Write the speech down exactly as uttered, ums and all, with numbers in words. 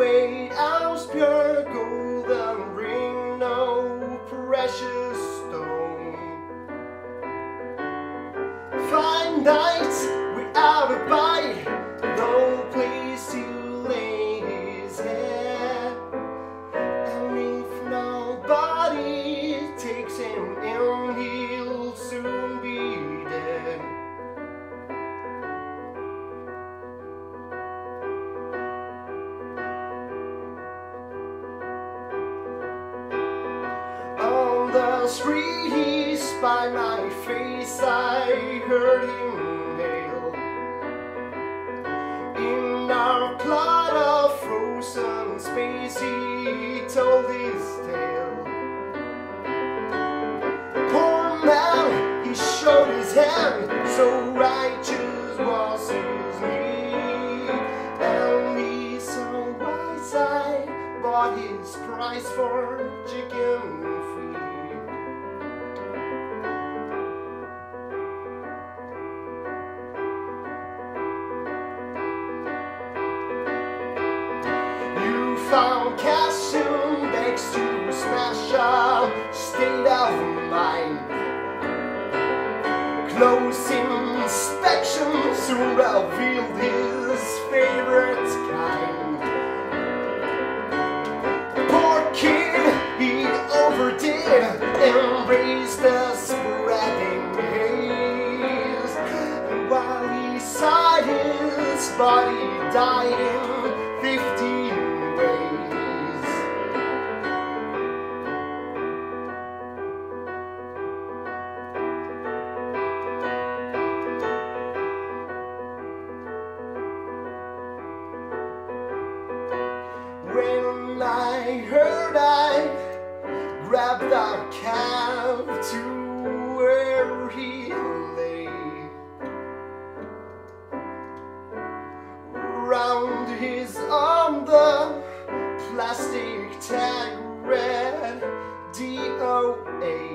weight ounce pure golden ring, no precious stone. Fine nights without a bite, no place to lay his head. And if nobody takes him in, he'll soon be dead. On the street he spied my face, I heard him hail. In our plot of frozen space he told his tale. Poor man, he showed his hand, so righteous was his need. And he so wise I bought his price for chicken feed. Found cash in bags to smash a state of mind. Close inspection soon revealed his favorite kind. Poor kid, he overdid, embraced the spreading haze. And while he sighed, his body died in fifteen When I heard, I grabbed a cab to where he lay. Round his arm the plastic tag read D O A.